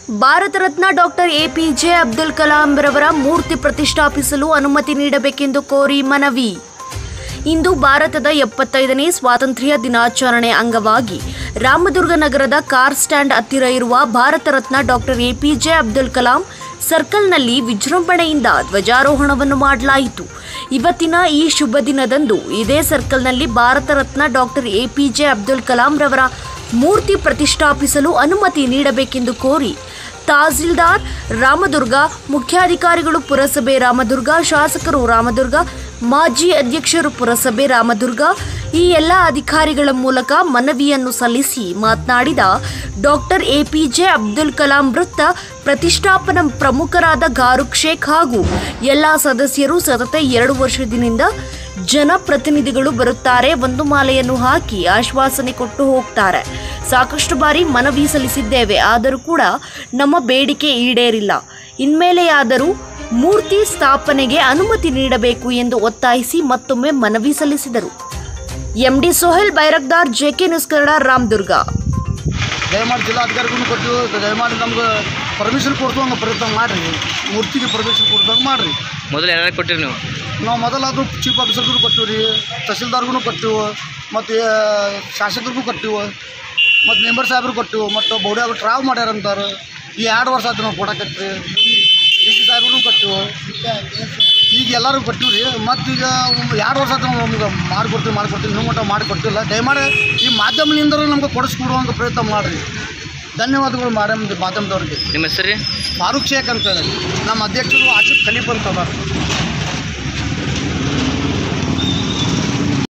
Bharat Ratna doctor APJ Abdul Kalam ರವರ ಮೂರ್ತಿ ಪ್ರತಿಷ್ಠಾಪಿಸಲು ಅನುಮತಿ ನೀಡಬೇಕೆಂದು ಕೋರಿ ಮನವಿ. ಇಂದು ಭಾರತದ 75ನೇ ಸ್ವಾತಂತ್ರ್ಯ ದಿನಾಚರಣೆ ಅಂಗವಾಗಿ ರಾಮದುರ್ಗ ನಗರದ ಕಾರ್ ಸ್ಟ್ಯಾಂಡ್ ಹತ್ತಿರ ಇರುವ ಭಾರತ ರತ್ನ ಡಾಕ್ಟರ್ ಎಪಿಜೆ ಅಬ್ದುಲ್ ಕಲಾಂ ಸರ್ಕಲ್ನಲ್ಲಿ ವಿಜೃಂಭಣೆಯಿಂದ ಧ್ವಜಾರೋಹಣವನ್ನು ಮಾಡಲಾಯಿತು. ಇವತ್ತಿನ ಈ ಶುಭ ದಿನದಂದು ಇದೇ ಸರ್ಕಲ್ನಲ್ಲಿ ಭಾರತ ರತ್ನ ಡಾಕ್ಟರ್ ಎಪಿಜೆ ಅಬ್ದುಲ್ ಕಲಾಂ ರವರ ಮೂರ್ತಿ ಪ್ರತಿಷ್ಠಾಪಿಸಲು ಅನುಮತಿ ನೀಡಬೇಕೆಂದು ಕೋರಿ ತಹಸೀಲ್ದಾರ್ ರಾಮದುರ್ಗ, ಮುಖ್ಯಾಧಿಕಾರಿಗಳು ಪುರಸಭೆ ರಾಮದುರ್ಗ, ಶಾಸಕರು ರಾಮದುರ್ಗ, ಮಾಜಿ ಅಧ್ಯಕ್ಷರು ಪುರಸಭೆ ರಾಮದುರ್ಗ ಈ ಎಲ್ಲ ಅಧಿಕಾರಿಗಳ ಮೂಲಕ ಮನವಿಯನ್ನು ಸಲ್ಲಿಸಿ ಮಾತನಾಡಿದ ಡಾಕ್ಟರ್ ಎಪಿಜೆ ಅಬ್ದುಲ್ ಕಲಾಂ ವೃತ್ತ ಪ್ರತಿಷ್ಠಾಪನಾ ಪ್ರಮುಖರಾದ ಫಾರೂಕ್ ಶೇಖ್ ಹಾಗೂ ಎಲ್ಲ ಸದಸ್ಯರು ಸತತ 2 ವರ್ಷದಿಂದ ಜನಪ್ರತಿನಿಧಿಗಳು ಬರುತ್ತಾರೆ, ಒಂದು ಮಾಲೆಯನ್ನು ಹಾಕಿ ಆಶ್ವಾಸನೆ ಕೊಟ್ಟು ಹೋಗ್ತಾರೆ. ಸಾಕಷ್ಟು ಬಾರಿ ಮನವಿ ಸಲ್ಲಿಸಿದ್ದೇವೆ, ಆದರೂ ಕೂಡ ನಮ್ಮ ಬೇಡಿಕೆ ಈಡೇರಿಲ್ಲ. ಇನ್ಮೇಲೆಯಾದರೂ ಮೂರ್ತಿ ಸ್ಥಾಪನೆಗೆ ಅನುಮತಿ ನೀಡಬೇಕು ಎಂದು ಒತ್ತಾಯಿಸಿ ಮತ್ತೊಮ್ಮೆ ಮನವಿ ಸಲ್ಲಿಸಿದರು. MD Sohail Bairakdar, JK news Kannada, Ramdurg. ದಯಮಾಡಿ ಜಿಲ್ಲಾಧಿಕಾರಿಗೂ ಕೊಟ್ಟಿವಿ, ದಯಮಾಡಿ ನಮ್ಗೆ ಪರ್ಮಿಷನ್ ಕೊಡ್ತಂಗೆ ಪ್ರಯತ್ನ ಮಾಡಿರಿ, ಮೂರ್ತಿಗೆ ಪರ್ಮಿಷನ್ ಕೊಡ್ತಂಗೆ ಮಾಡಿರಿ. ಮೊದಲು ಯಾರು ಕೊಟ್ಟಿರಿ ನೀವು? ನಾವು ಮೊದಲಾದರೂ ಚೀಫ್ ಆಫೀಸರ್ಗೂ ಕೊಟ್ಟಿವಿ ರೀ, ತಹಸೀಲ್ದಾರ್ಗೂ ಕೊಟ್ಟಿವು, ಮತ್ತು ಶಾಸಕರಿಗೂ ಕೊಟ್ಟಿವು, ಮತ್ತು ಮೆಂಬರ್ ಸಾಹೇಬ್ರು ಕೊಟ್ಟಿವು, ಮತ್ತು ಬೌಡ್ಯಾಗ ಟ್ರಾವ್ ಮಾಡ್ಯಾರಂತಾರೆ. ಈ 2 ವರ್ಷ ಆಯ್ತು ನಾವು ಕೊಡಕತ್ರಿ. ಡಿ ಸಿ ಸಾಹೇಬ್ರೂ ಕೊಟ್ಟಿವು, ಈಗ ಎಲ್ಲರೂ ಕೊಟ್ಟಿವಿ ರೀ. ಮತ್ತು ಈಗ 2 ವರ್ಷ ಆಯ್ತು ನಮ್ಗೆ ಮಾಡಿಕೊಡ್ತೀವಿ ಇನ್ನೂ ಮಟ್ಟ ಮಾಡಿಕೊಡ್ತಿಲ್ಲ. ದಯಮಾಡಿ ಈ ಮಾಧ್ಯಮದಿಂದ ನಮ್ಗೆ ಕೊಡಿಸ್ಕೊಡುವಂಥ ಪ್ರಯತ್ನ ಮಾಡಿರಿ. ಧನ್ಯವಾದಗಳು ಮಾಧ್ಯಮದವ್ರಿಗೆ. ನಿಮ್ಮ ಹೆಸರು? ಫಾರೂಕ್ ಶೇಖ್ ಅಂತ ಹೇಳಿ. ನಮ್ಮ ಅಧ್ಯಕ್ಷರು ಆಸಿಫ್ ಖಲೀಫ್ ಅಂತ ಅದಾರ.